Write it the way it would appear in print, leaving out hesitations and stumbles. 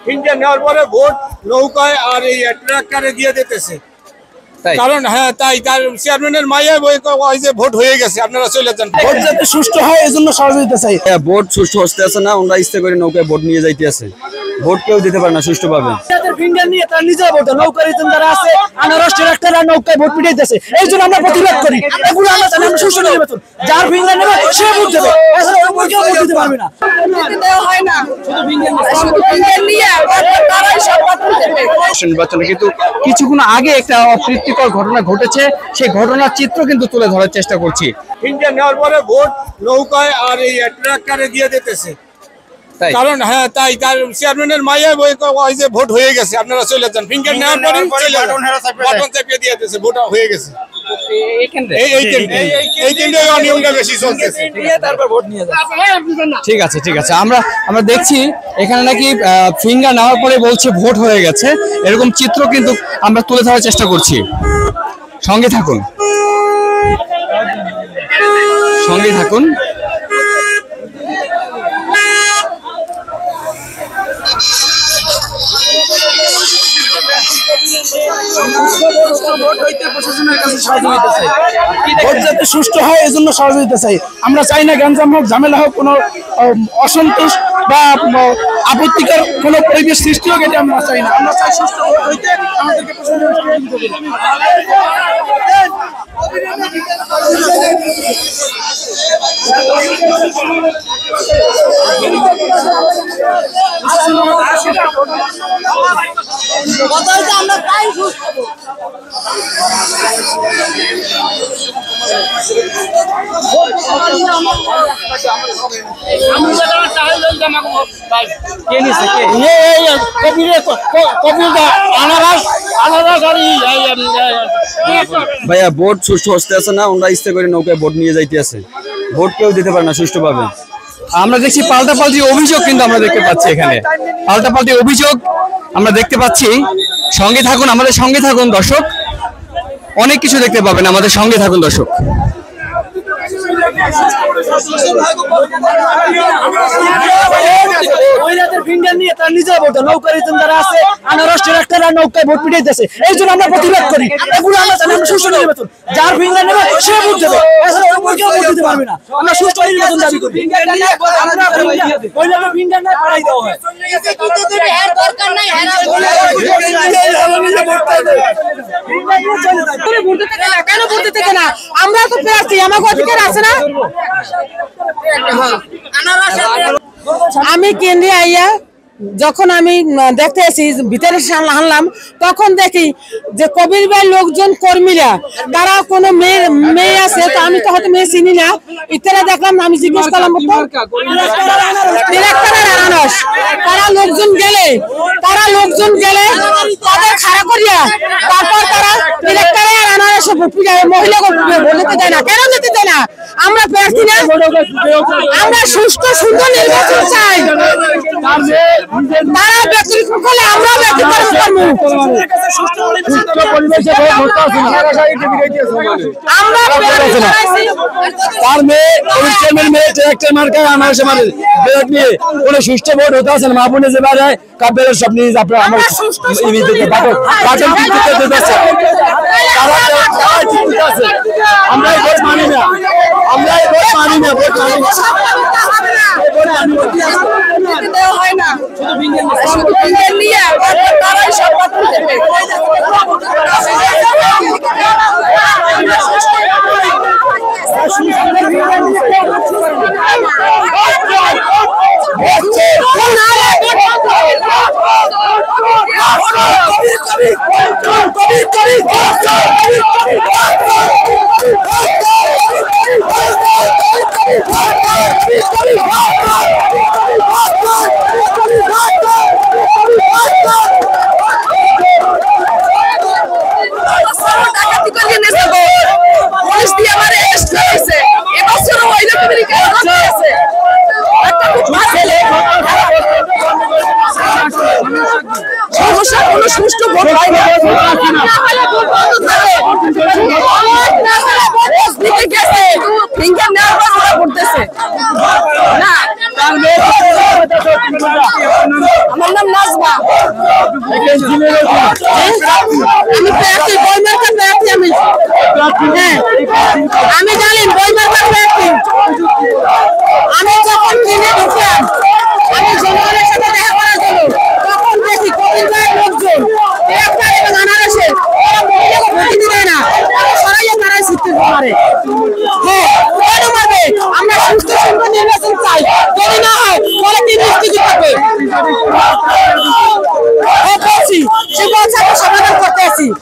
Finger নেওয়ার পরে vote নৌকায় আর এই ট্রাক্টরে দিয়ে দিতেছে। কারণ হ্যাঁ তাই তার চেয়ারম্যানের মাইয়া যে ভোট হয়ে গেছে, আপনারা চলে যান। ভোট যাতে সুষ্ঠু হয় এই জন্য সহযোগিতা চাই। ভোট সুষ্ঠু হতে আছে না, ওরা ইচ্ছে করে নৌকায় ভোট নিয়ে যাইতে আছে। ভোট কেউ দিতে পারে না সুষ্ঠুভাবে। ফিঙ্গার নিয়ে তার নিজের ভোট নৌকার যারা আছে আনারস ট্রাক্টর আর নৌকায় ভোট পিটাইতেছে, এই জন্য আমরা প্রতিবাদ করি। এগুলো আমরা জানি আমরা সুষ্ঠু নির্বাচন, যার ফিঙ্গার নেবে সে ভোট দেবে, এছাড়া অন্য কেউ ভোট দিতে পারবে না। হয় না শুধু ফিঙ্গার নিয়ে তারাই সব ভোট দেবে। নির্বাচনে কিন্তু কিছুক্ষণ আগে একটা অপ্রীতিকর ঘটনা ঘটেছে, সেই ঘটনার চিত্র কিন্তু তুলে ধরার চেষ্টা করছি। ফিঙ্গার নেওয়ার পরে ভোট নৌকায় আর এই ট্রাক্টরে দিয়ে দিতেছে। কারণ হ্যাঁ তাই তার চেয়ারম্যানের মাইয়া যে ভোট হয়ে গেছে, আপনারা চলে যান। ফিঙ্গার নেওয়ার পরে বাটন চেপে দিয়ে দিতেছে, ভোট হয়ে গেছে। ঠিক আছে ঠিক আছে, আমরা দেখছি এখানে নাকি ফিঙ্গার নেওয়ার পরে বলছে ভোট হয়ে গেছে, এরকম চিত্র কিন্তু আমরা তুলে ধরার চেষ্টা করছি। সঙ্গে থাকুন, সঙ্গে থাকুন। ভোট যাতে সুষ্ঠু হয় এই জন্য সহযোগিতা চাই। আমরা চাই না গ্যাঞ্জাম হোক, ঝামেলা হোক, কোনো অসন্তোষ বা আপত্তিকর কোনো পরিবেশ সৃষ্টি হোক, এটা আমরা চাই না। আমরা চাই সুষ্ঠু ভোট হইতে আমাদেরকে আমরা চাই সুষ্ঠু ভাইয়া ভোট সুষ্ঠু হতে আছে না, ওরা ইচ্ছে করে নৌকায় ভোট নিয়ে যাইতে আছে। ভোট কেউ দিতে পারে না সুষ্ঠুভাবে। আমরা দেখছি পাল্টাপাল্টি অভিযোগ কিন্তু আমরা দেখতে পাচ্ছি, এখানে পাল্টাপাল্টি অভিযোগ আমরা দেখতে পাচ্ছি। সঙ্গে থাকুন, আমাদের সঙ্গে থাকুন দর্শক, অনেক কিছু দেখতে পাবেন, আমাদের সঙ্গে থাকুন দর্শক। ফিঙ্গার নিয়ে তার নিজের ভোট নৌকার যারা আছে আনারস ট্রাক্টর আর নৌকায় ভোট পিটাইতেছে, এই জন্য আমরা প্রতিবাদ করি। এগুলো আমরা জানি আমরা সুষ্ঠু নির্বাচন, যার ফিঙ্গার নেবে সে ভোট দেবে, এছাড়া অন্য কেউ ভোট দিতে পারবে না। আমরা সুষ্ঠু নির্বাচন দাবি করি। ফিঙ্গার না পাড়াই দেওয়া হয়, কেন ভোট দিতে দেয় না? আমরা তো প্রার্থী, আমাকে অধিকার আছে না। আমি কেন্দ্রে আইয়া যখন আমি দেখতে এসি ভিতরে আনলাম, তখন দেখি যে কবির ভাই লোকজন কর্মীরা তারা কোনো মেয়ে আছে, তো আমি তো হয়তো মেয়ে চিনি না, ইত্যাদি দেখলাম। আমি জিজ্ঞেস করলাম আনারস, তারা লোকজন গেলে তাদের খাড়া করিয়া তারপর তারা ডিরেক্টরে আর আনারসে মহিলা বলতে দেয় না। কেন নিতে দেয় না? আমরা প্রার্থী না, আমরা সুষ্ঠু সুন্দর নির্বাচন চাই। তারা ব্যক্তিগত করলে আমরা ব্যক্তিগত করব। আমরা তার মেয়ে চেয়ারম্যান মেয়ে ট্রাক্টর মার্কায় আনারসে মারে ব্যালট নিয়ে কোনো সুষ্ঠু ভোট হতে আছে না। মা বোনে যে বাড়ায় কাপের সব নিয়ে আপনার আমার আমরা ভোট মানি না, আমরা ভোট মানি না, ভোট মানি না। হয় না শুধু ফিঙ্গার নিয়ে তারাই সব ভোট দেবে। সুষ্ঠু ভোট হয় না, ফিঙ্গার নেওয়ার পর ওরা ভোট দিচ্ছে না। আমার নাম নাজমা। আমি প্রার্থী, বইমার্কা প্রার্থী আমি। হ্যাঁ, আমি জানি বইমার্কা প্রার্থী। আমি যখন ট্রেনে ঢুকলাম, আমি জনগণের সাথে দেখা করার জন্য, তখন দেখি কবির ভাইয়ের লোকজন একটা এবং আনারসে ওরা মহিলাকে ভোট দিতে দেয় না, সরাইয়া তারাই শিখতে পারে। হ্যাঁ, কেন মারবে? আমরা সুস্থ সুন্দর নির্বাচন চাই, যদি না হয় তাহলে কি নিশ্চিত থাকবে? সে বলছি, সমাধান করতে আসি।